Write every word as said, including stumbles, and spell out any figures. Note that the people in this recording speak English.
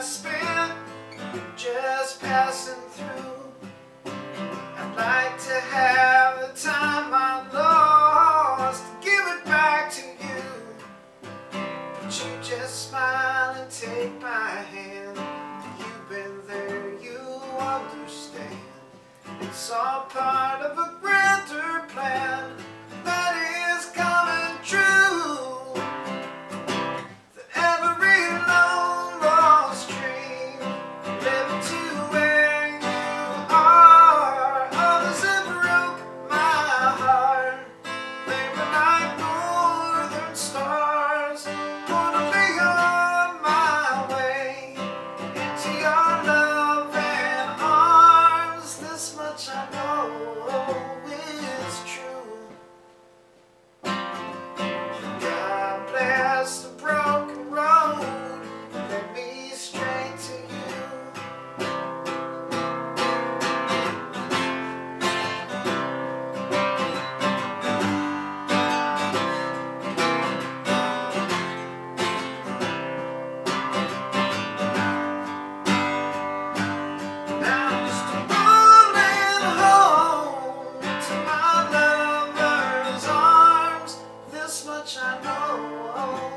spent just passing through. I'd like to have the time I lost, give it back to you. But you just smile and take my hand. You've been there, you understand. It's all part of a grander plan that is coming true. That every long lost dream led to where you are. Others have broke my heart. They were like northern stars, gonna be on my way into your love and arms. This much I know is true. God bless the broken road, led me straight to you. Now I'm just rolling home to my lover's arms. This much I know.